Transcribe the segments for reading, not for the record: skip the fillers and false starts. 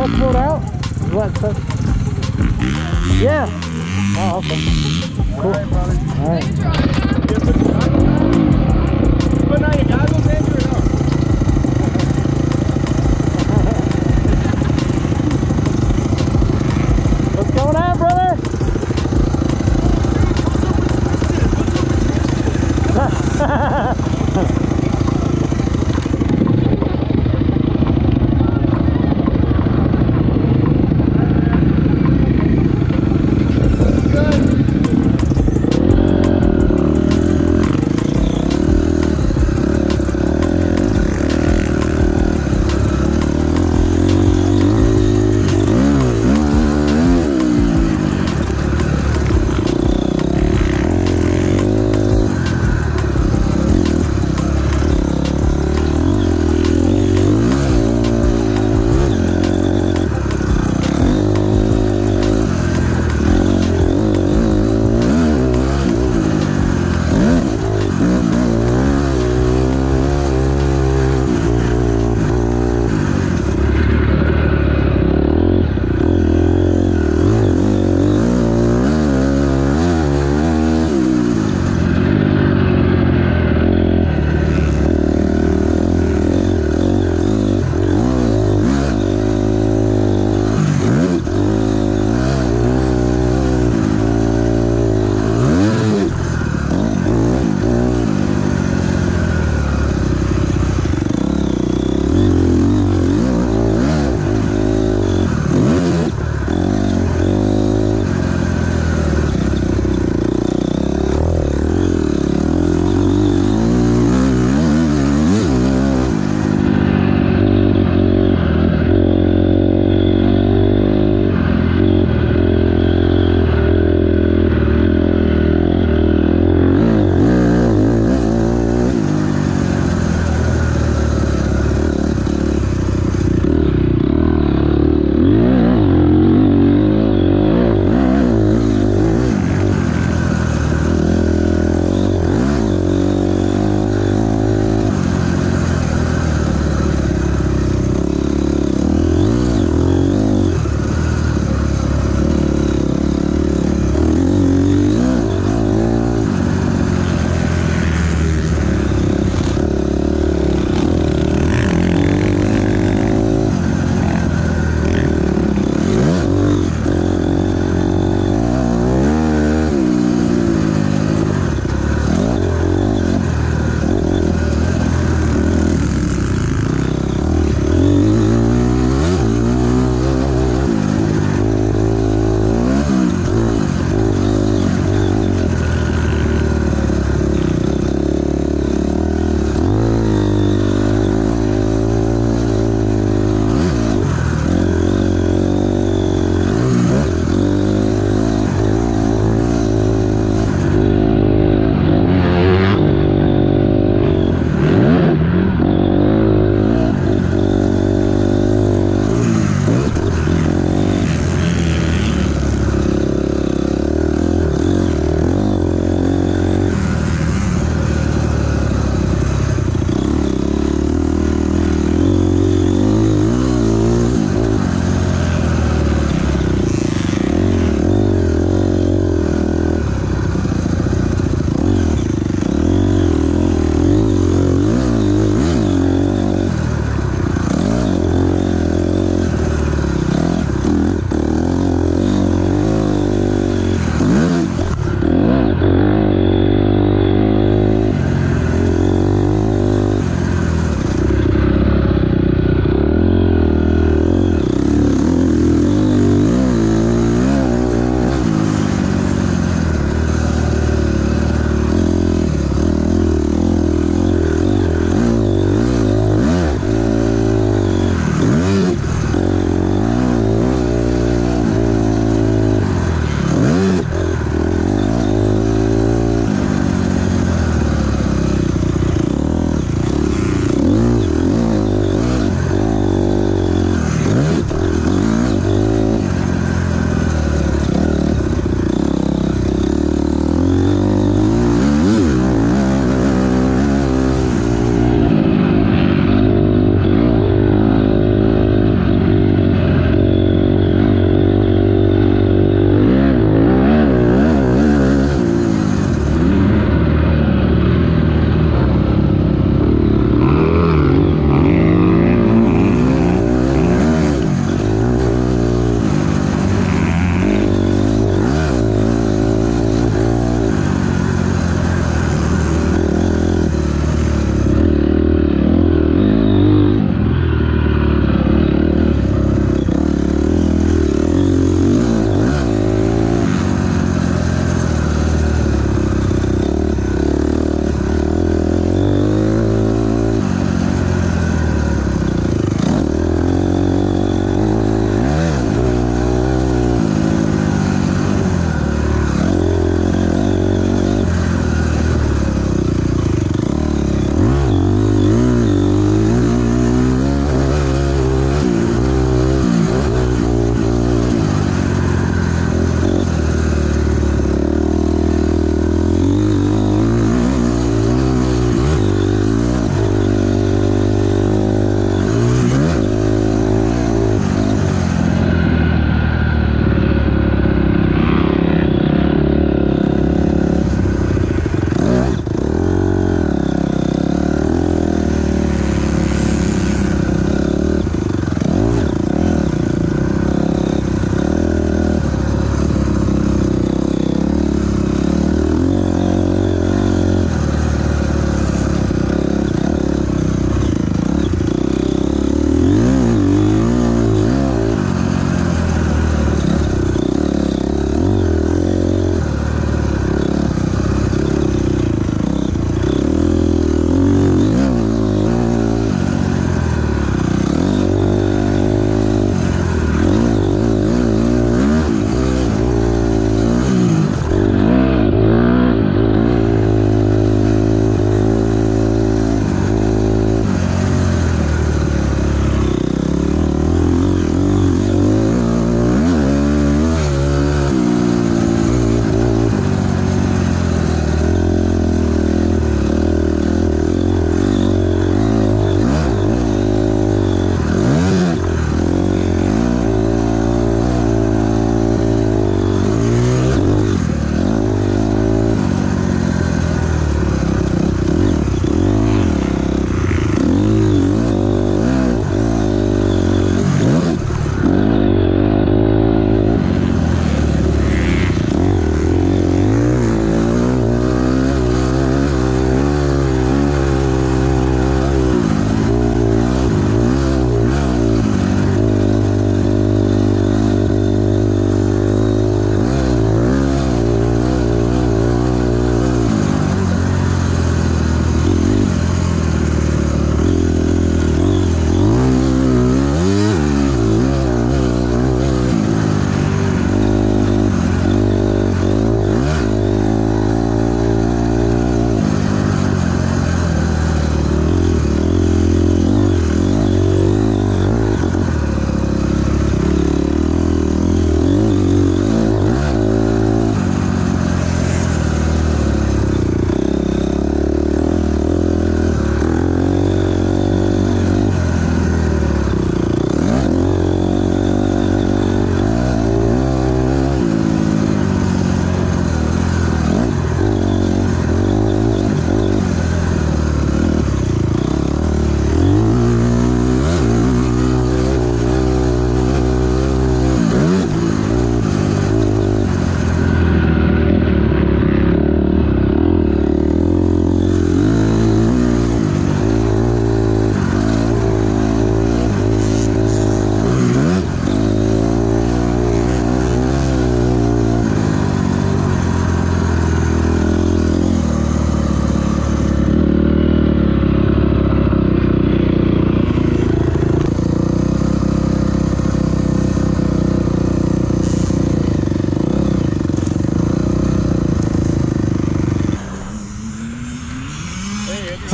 both pulled out? What? Yeah. Oh, okay. Cool. All right. Put on your goggles, Andrew, or no? What's going on, brother?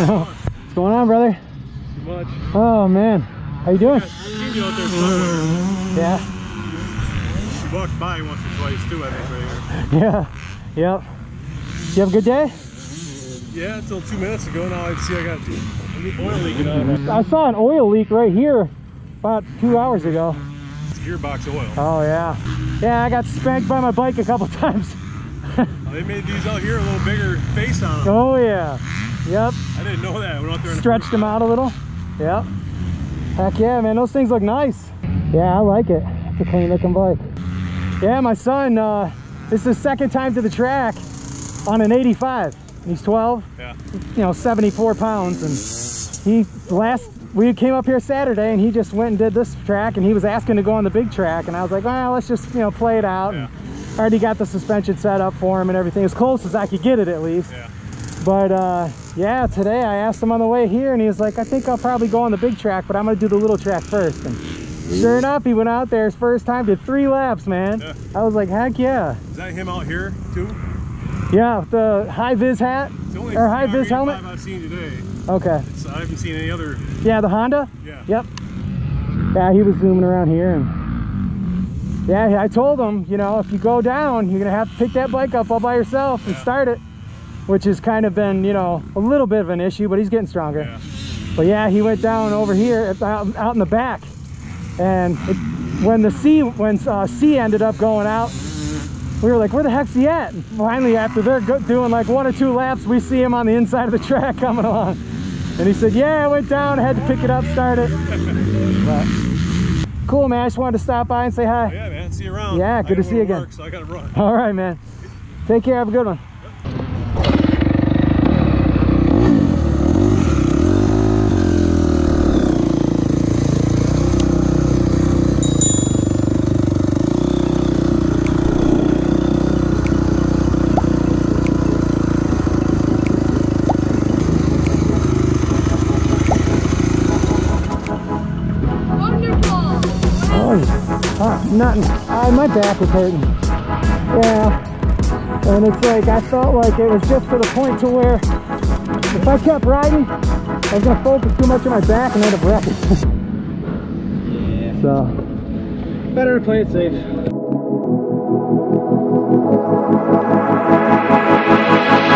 What's going on, brother? Too much. Oh man, how you doing? I've seen you out there somewhere. Yeah. You walked by once or twice too, I think, right here. Yeah. Yep. You have a good day? Yeah, until 2 minutes ago. Now I see I got an oil leaking on. I saw an oil leak right here about 2 hours ago. It's gearbox oil. Oh yeah. Yeah, I got spanked by my bike a couple times. They made these out here a little bigger face on them. Oh yeah. Yep. I didn't know that. I went out there and stretched them out a little. Yep. Heck yeah, man. Those things look nice. Yeah, I like it. It's a clean looking bike. Yeah, my son, this is his second time to the track on an 85. He's 12. Yeah. You know, 74 pounds. And we came up here Saturday and he just went and did this track and he was asking to go on the big track. And I was like, well, let's just, you know, play it out. Yeah. I already got the suspension set up for him and everything, as close as I could get it at least. Yeah. But yeah, today I asked him on the way here and he was like, I think I'll probably go on the big track, but I'm gonna do the little track first. And sure enough, he went out there his first time, did 3 laps, man. Yeah. I was like, heck yeah. Is that him out here too? Yeah, with the high vis hat or high vis helmet. I've seen today. Okay. I haven't seen any other. Yeah, the Honda. Yeah. Yep. Yeah, he was zooming around here and yeah, I told him, you know, if you go down, you're gonna have to pick that bike up all by yourself and start it, which has kind of been, you know, a little bit of an issue, but he's getting stronger. Yeah. But yeah, he went down over here out in the back, and when C ended up going out, we were like, where the heck's he at? And finally, after they're doing like 1 or 2 laps, we see him on the inside of the track coming along. And he said, yeah, I went down, I had to pick it up, start it. But cool, man. I just wanted to stop by and say hi. Yeah, man. See you around. Yeah, good to see you again. So I gotta run. All right, man. Take care. Have a good one. Nothing. My back was hurting. Yeah. And it's like, I felt like it was just to the point to where if I kept riding, I was going to focus too much on my back and end up wrecking. Yeah. So, better to play it safe.